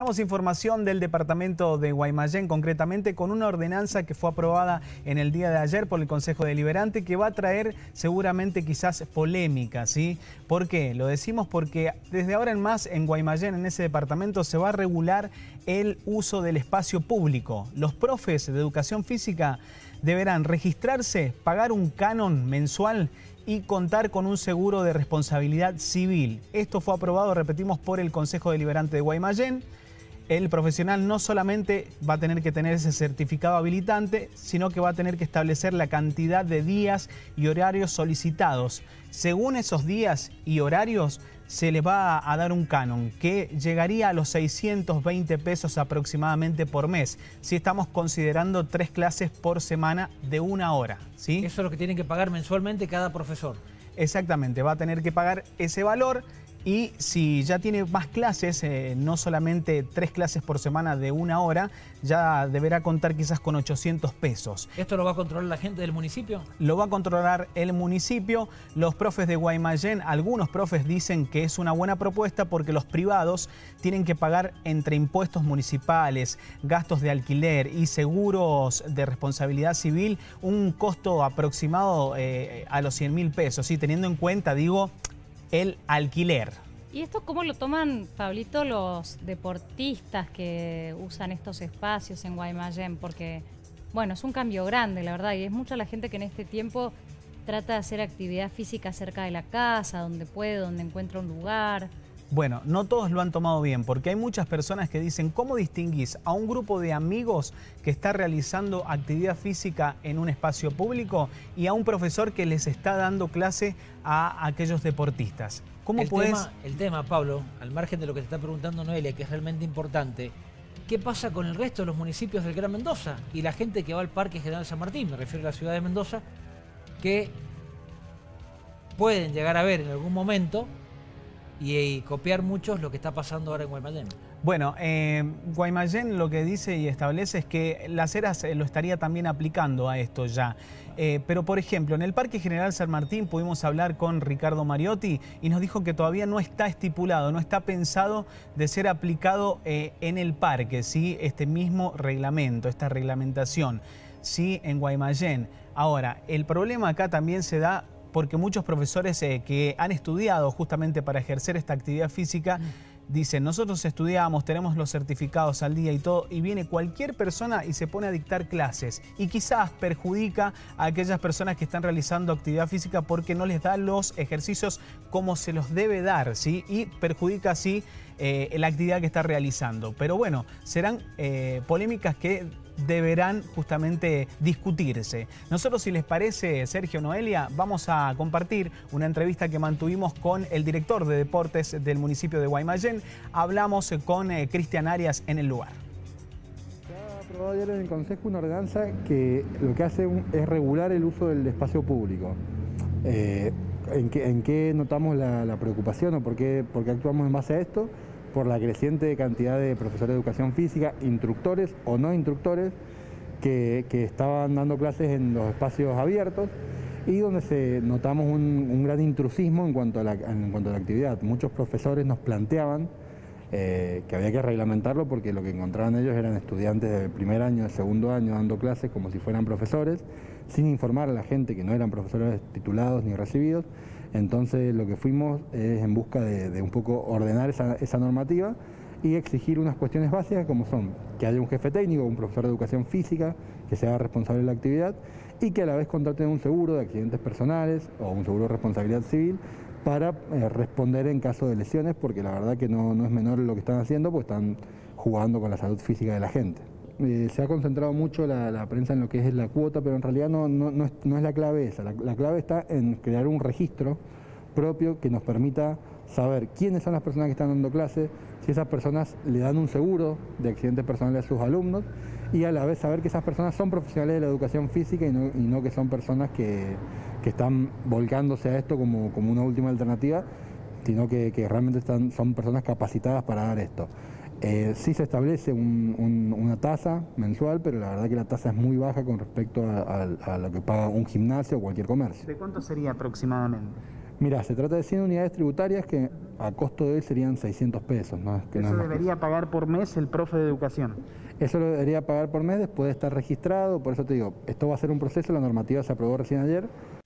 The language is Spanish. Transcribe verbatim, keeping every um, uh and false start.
Tenemos información del departamento de Guaymallén, concretamente con una ordenanza que fue aprobada en el día de ayer por el Consejo Deliberante, que va a traer seguramente quizás polémica, ¿sí? ¿Por qué? Lo decimos porque desde ahora en más en Guaymallén, en ese departamento, se va a regular el uso del espacio público. Los profes de educación física deberán registrarse, pagar un canon mensual y contar con un seguro de responsabilidad civil. Esto fue aprobado, repetimos, por el Consejo Deliberante de Guaymallén. El profesional no solamente va a tener que tener ese certificado habilitante, sino que va a tener que establecer la cantidad de días y horarios solicitados. Según esos días y horarios, se les va a dar un canon que llegaría a los seiscientos veinte pesos aproximadamente por mes, si estamos considerando tres clases por semana de una hora, ¿sí? Eso es lo que tienen que pagar mensualmente cada profesor. Exactamente, va a tener que pagar ese valor. Y si ya tiene más clases, eh, no solamente tres clases por semana de una hora, ya deberá contar quizás con ochocientos pesos. ¿Esto lo va a controlar la gente del municipio? Lo va a controlar el municipio. Los profes de Guaymallén, algunos profes dicen que es una buena propuesta porque los privados tienen que pagar entre impuestos municipales, gastos de alquiler y seguros de responsabilidad civil un costo aproximado eh, a los cien mil pesos, ¿sí? Teniendo en cuenta, digo, el alquiler. ¿Y esto cómo lo toman, Pablito, los deportistas que usan estos espacios en Guaymallén? Porque, bueno, es un cambio grande, la verdad, y es mucha la gente que en este tiempo trata de hacer actividad física cerca de la casa, donde puede, donde encuentra un lugar. Bueno, no todos lo han tomado bien, porque hay muchas personas que dicen, ¿cómo distinguís a un grupo de amigos que está realizando actividad física en un espacio público y a un profesor que les está dando clase a aquellos deportistas? ¿Cómo el puedes...? Tema, el tema, Pablo, al margen de lo que te está preguntando Noelia, que es realmente importante, ¿qué pasa con el resto de los municipios del Gran Mendoza y la gente que va al Parque General San Martín? Me refiero a la ciudad de Mendoza, que pueden llegar a ver en algún momento y, y copiar muchos lo que está pasando ahora en Guaymallén. Bueno, eh, Guaymallén lo que dice y establece es que Las Heras eh, lo estaría también aplicando a esto ya. Eh, pero, por ejemplo, en el Parque General San Martín pudimos hablar con Ricardo Mariotti y nos dijo que todavía no está estipulado, no está pensado de ser aplicado eh, en el parque, ¿sí? Este mismo reglamento, esta reglamentación, ¿sí? En Guaymallén. Ahora, el problema acá también se da porque muchos profesores eh, que han estudiado justamente para ejercer esta actividad física dicen, nosotros estudiamos, tenemos los certificados al día y todo, y viene cualquier persona y se pone a dictar clases. Y quizás perjudica a aquellas personas que están realizando actividad física porque no les da los ejercicios como se los debe dar, ¿sí? Y perjudica así eh, la actividad que está realizando. Pero bueno, serán eh, polémicas que deberán justamente discutirse. Nosotros, si les parece, Sergio, Noelia, vamos a compartir una entrevista que mantuvimos con el director de deportes del municipio de Guaymallén. Hablamos con eh, Cristian Arias en el lugar. Se ha aprobado ayer en el Consejo una ordenanza que lo que hace un, es regular el uso del espacio público. Eh, ¿en, qué, ¿En qué notamos la, la preocupación o por qué, por qué actuamos en base a esto? Por la creciente cantidad de profesores de educación física, instructores o no instructores, que, que estaban dando clases en los espacios abiertos y donde se notamos un, un gran intrusismo en cuanto, a la, en cuanto a la actividad. Muchos profesores nos planteaban eh, que había que reglamentarlo porque lo que encontraban ellos eran estudiantes del primer año, del segundo año, dando clases como si fueran profesores, sin informar a la gente que no eran profesores titulados ni recibidos. Entonces lo que fuimos es en busca de, de un poco ordenar esa, esa normativa y exigir unas cuestiones básicas como son que haya un jefe técnico, un profesor de educación física que sea responsable de la actividad y que a la vez contraten un seguro de accidentes personales o un seguro de responsabilidad civil para eh, responder en caso de lesiones, porque la verdad que no, no es menor lo que están haciendo, porque están jugando con la salud física de la gente. Eh, se ha concentrado mucho la, la prensa en lo que es la cuota, pero en realidad no, no, no, es, no es la clave esa. La, la clave está en crear un registro propio que nos permita saber quiénes son las personas que están dando clases, si esas personas le dan un seguro de accidentes personales a sus alumnos y a la vez saber que esas personas son profesionales de la educación física y no, y no que son personas que, que están volcándose a esto como, como una última alternativa, sino que, que realmente están, son personas capacitadas para dar esto. Eh, sí se establece un, un, una tasa mensual, pero la verdad que la tasa es muy baja con respecto a, a, a lo que paga un gimnasio o cualquier comercio. ¿De cuánto sería aproximadamente? Mira, se trata de cien unidades tributarias que a costo de él serían seiscientos pesos. ¿No? Que Eso no es más debería pagar por mes el profe de educación. Eso lo debería pagar por mes después de estar registrado. Por eso te digo, esto va a ser un proceso, la normativa se aprobó recién ayer.